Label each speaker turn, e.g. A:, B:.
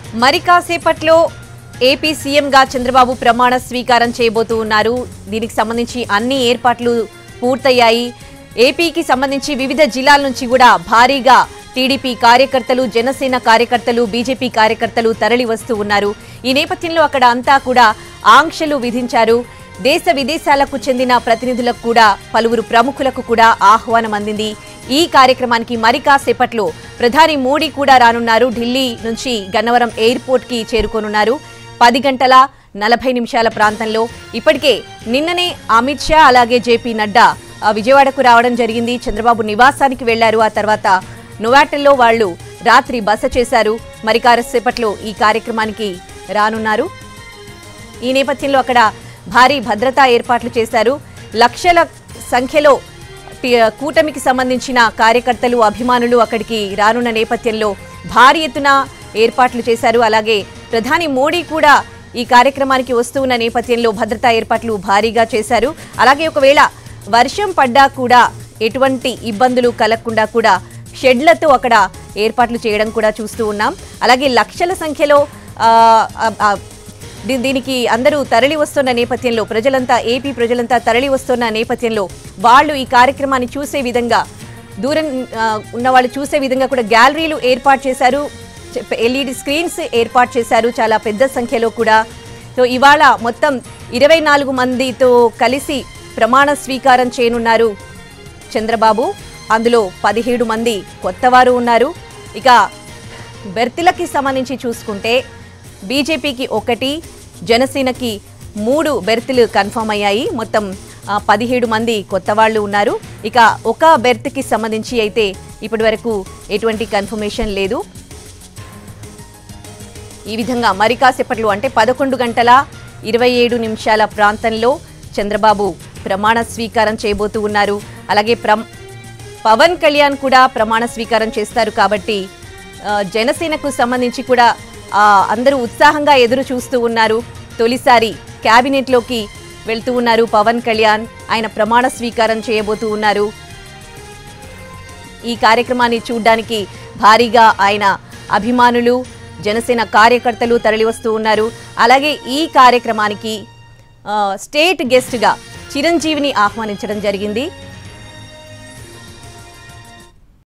A: మరి కాసేపట్లో ఏపీ సీఎంగా చంద్రబాబు ప్రమాణ స్వీకారం చేయబోతూ ఉన్నారు. దీనికి సంబంధించి అన్ని ఏర్పాట్లు పూర్తయ్యాయి. ఏపీకి సంబంధించి వివిధ జిల్లాల నుంచి కూడా భారీగా టీడీపీ కార్యకర్తలు, జనసేన కార్యకర్తలు, బీజేపీ కార్యకర్తలు తరలి వస్తూ ఉన్నారు. ఈ నేపథ్యంలో అక్కడ అంతా కూడా ఆంక్షలు విధించారు. దేశ విదేశాలకు చెందిన ప్రతినిధులకు కూడా, పలువురు ప్రముఖులకు కూడా ఆహ్వానం అందింది. ఈ కార్యక్రమానికి మరి కాసేపట్లో ప్రధాని మోడీ కూడా రానున్నారు. ఢిల్లీ నుంచి గన్నవరం ఎయిర్పోర్ట్ కి చేరుకోనున్నారు. 10 గంటల 40 నిమిషాల ప్రాంతంలో ఇప్పటికే నిన్ననే అమిత్ షా అలాగే జేపీ నడ్డా విజయవాడకు రావడం జరిగింది. చంద్రబాబు నివాసానికి వెళ్లారు. ఆ తర్వాత నోవాటెల్లో వాళ్ళు రాత్రి బస చేశారు. మరి కాసేపట్లో ఈ కార్యక్రమానికి రానున్నారు. ఈ నేపథ్యంలో అక్కడ భారీ భద్రతా ఏర్పాట్లు చేశారు. లక్షల సంఖ్యలో కూటమికి సంబంధించిన కార్యకర్తలు, అభిమానులు అక్కడికి రానున్న నేపథ్యంలో భారీ ఎత్తున ఏర్పాట్లు చేశారు. అలాగే ప్రధాని మోడీ కూడా ఈ కార్యక్రమానికి వస్తూ ఉన్న నేపథ్యంలో భద్రతా ఏర్పాట్లు భారీగా చేశారు. అలాగే ఒకవేళ వర్షం పడ్డా కూడా ఎటువంటి ఇబ్బందులు కలగకుండా కూడా షెడ్లతో అక్కడ ఏర్పాట్లు చేయడం కూడా చూస్తూ ఉన్నాం. అలాగే లక్షల సంఖ్యలో దీనికి అందరూ తరలి వస్తున్న నేపథ్యంలో, ఏపీ ప్రజలంతా తరలి వస్తున్న నేపథ్యంలో వాళ్ళు ఈ కార్యక్రమాన్ని చూసే విధంగా, దూరం ఉన్న వాళ్ళు చూసే విధంగా కూడా గ్యాలరీలు ఏర్పాటు చేశారు. ఎల్ఈడి స్క్రీన్స్ ఏర్పాటు చేశారు చాలా పెద్ద సంఖ్యలో కూడా. సో ఇవాళ మొత్తం 24 మందితో కలిసి ప్రమాణ స్వీకారం చేయనున్నారు చంద్రబాబు. అందులో 17 మంది కొత్తవారు ఉన్నారు. ఇక బెర్తులకి సంబంధించి చూసుకుంటే బీజేపీకి 1, జనసేనకి 3 బెర్తులు కన్ఫర్మ్ అయ్యాయి. మొత్తం 17 మంది కొత్త వాళ్ళు ఉన్నారు. ఇక ఒక బెర్త్కి సంబంధించి అయితే ఇప్పటి వరకు ఎటువంటి కన్ఫర్మేషన్ లేదు. ఈ విధంగా మరి కాసేపట్లో అంటే 11 గంటల 27 నిమిషాల ప్రాంతంలో చంద్రబాబు ప్రమాణ స్వీకారం చేయబోతూ ఉన్నారు. అలాగే పవన్ కళ్యాణ్ కూడా ప్రమాణ స్వీకారం చేస్తారు. కాబట్టి జనసేనకు సంబంధించి కూడా అందరూ ఉత్సాహంగా ఎదురు చూస్తూ ఉన్నారు. తొలిసారి క్యాబినెట్లోకి వెళ్తూ ఉన్నారు పవన్ కళ్యాణ్. ఆయన ప్రమాణ స్వీకారం చేయబోతూ ఉన్నారు. ఈ కార్యక్రమాన్ని చూడడానికి భారీగా ఆయన అభిమానులు, జనసేన కార్యకర్తలు తరలి వస్తూ ఉన్నారు. అలాగే ఈ కార్యక్రమానికి స్టేట్ గెస్ట్గా చిరంజీవిని ఆహ్వానించడం జరిగింది.